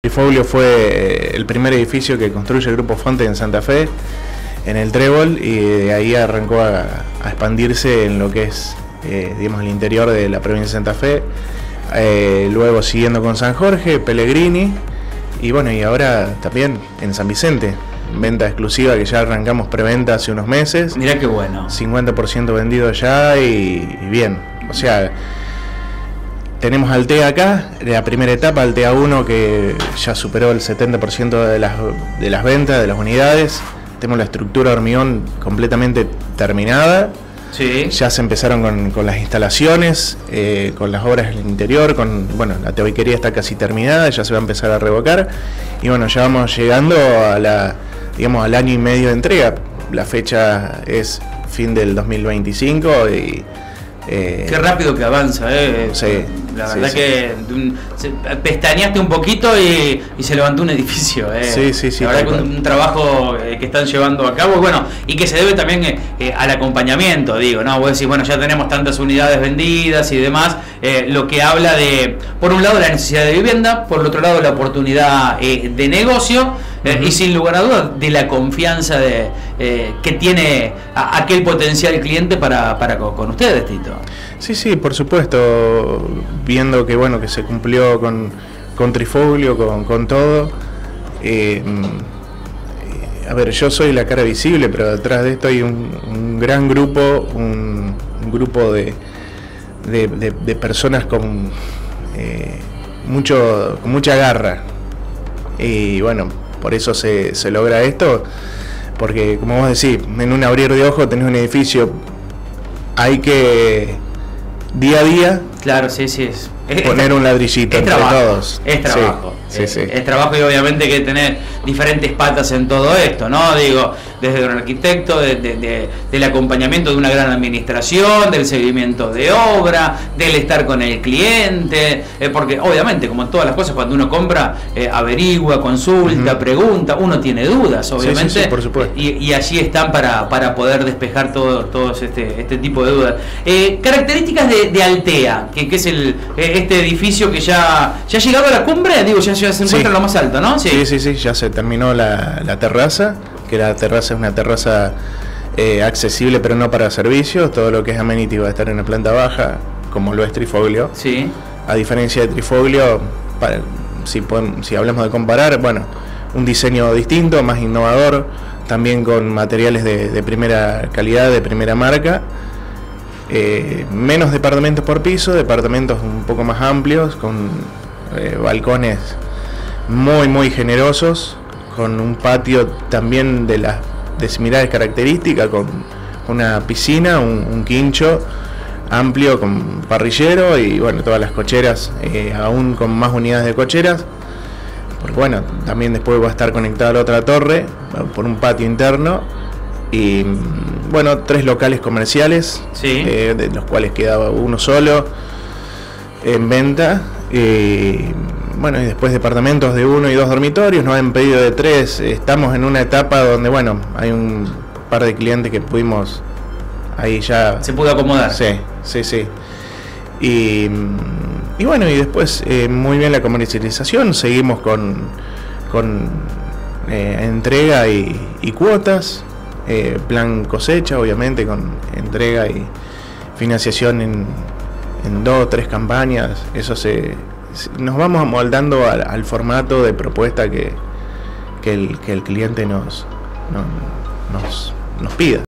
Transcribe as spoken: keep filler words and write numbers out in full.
Trifoglio fue el primer edificio que construye el Grupo Fonte en Santa Fe, en el Trébol, y de ahí arrancó a, a expandirse en lo que es eh, digamos, el interior de la provincia de Santa Fe, eh, luego siguiendo con San Jorge, Pellegrini, y bueno, y ahora también en San Vicente, venta exclusiva que ya arrancamos preventa hace unos meses. Mirá qué bueno. cincuenta por ciento vendido ya y, y bien, o sea, tenemos Altea acá, la primera etapa, Altea uno, que ya superó el setenta por ciento de las, de las ventas, de las unidades. Tenemos la estructura de hormigón completamente terminada. Sí. Ya se empezaron con, con las instalaciones, eh, con las obras del interior, con, bueno, la tabiquería está casi terminada, ya se va a empezar a revocar. Y bueno, ya vamos llegando a la, digamos, al año y medio de entrega. La fecha es fin del dos mil veinticinco y... Eh, Qué rápido que avanza, eh. Sí, la verdad sí, que un, se, pestañeaste un poquito y, y se levantó un edificio, eh. Sí, sí, sí. La verdad que un, un trabajo eh, que están llevando a cabo, bueno, y que se debe también eh, eh, al acompañamiento, digo, ¿no? Vos decís, bueno, ya tenemos tantas unidades vendidas y demás, eh, lo que habla de, por un lado, la necesidad de vivienda, por el otro lado, la oportunidad eh, de negocio. Eh, uh-huh. Y sin lugar a dudas de la confianza de, eh, que tiene a, aquel potencial cliente para, para con, con ustedes, Tito. Sí, sí, por supuesto, viendo que bueno que se cumplió con, con Trifoglio, con, con todo. Eh, a ver, yo soy la cara visible, pero detrás de esto hay un, un gran grupo, un, un grupo de, de, de, de personas con, eh, mucho, con mucha garra. Y bueno, por eso se, se logra esto, porque como vos decís, en un abrir de ojos tenés un edificio, hay que día a día, claro, sí, sí, es, poner es, un ladrillito es entre trabajo, todos. Es trabajo, sí, es, sí, sí. es trabajo y obviamente hay que tener diferentes patas en todo esto, ¿no? Digo, desde un arquitecto, de, de, de, del acompañamiento de una gran administración, del seguimiento de obra, del estar con el cliente, eh, porque obviamente, como en todas las cosas, cuando uno compra, eh, averigua, consulta, uh-huh. pregunta, uno tiene dudas, obviamente, sí, sí, sí, por supuesto. Y, y allí están para, para poder despejar todos todo este, este tipo de dudas. Eh, características de, de Altea, que, que es el, este edificio que ya, ya ha llegado a la cumbre, digo, ya, ya se encuentra sí. en lo más alto, ¿no? Sí, sí, sí, sí, ya se terminó la, la terraza, que la terraza es una terraza eh, accesible pero no para servicios. Todo lo que es amenity va a estar en la planta baja, como lo es Trifoglio. Sí. A diferencia de Trifoglio, para, si, podemos, si hablamos de comparar, bueno, un diseño distinto, más innovador, también con materiales de, de primera calidad, de primera marca. Eh, menos departamentos por piso, departamentos un poco más amplios, con eh, balcones muy muy generosos, con un patio también de las de similares características, con una piscina, un, un quincho amplio con parrillero y bueno, todas las cocheras, eh, aún con más unidades de cocheras, porque bueno, también después va a estar conectada a la otra torre por un patio interno. Y bueno, tres locales comerciales, sí. eh, de los cuales quedaba uno solo en venta. Y bueno, y después departamentos de uno y dos dormitorios, nos han pedido de tres. Estamos en una etapa donde, bueno, hay un par de clientes que pudimos ahí ya. Se pudo acomodar. Sí, sí, sí. Y, y bueno, y después eh, muy bien la comercialización. Seguimos con, con eh, entrega y, y cuotas. Eh, plan cosecha, obviamente, con entrega y financiación en, en dos o tres campañas. Eso se, se nos vamos amoldando al, al formato de propuesta que, que, el, que el cliente nos, nos, nos, nos pida.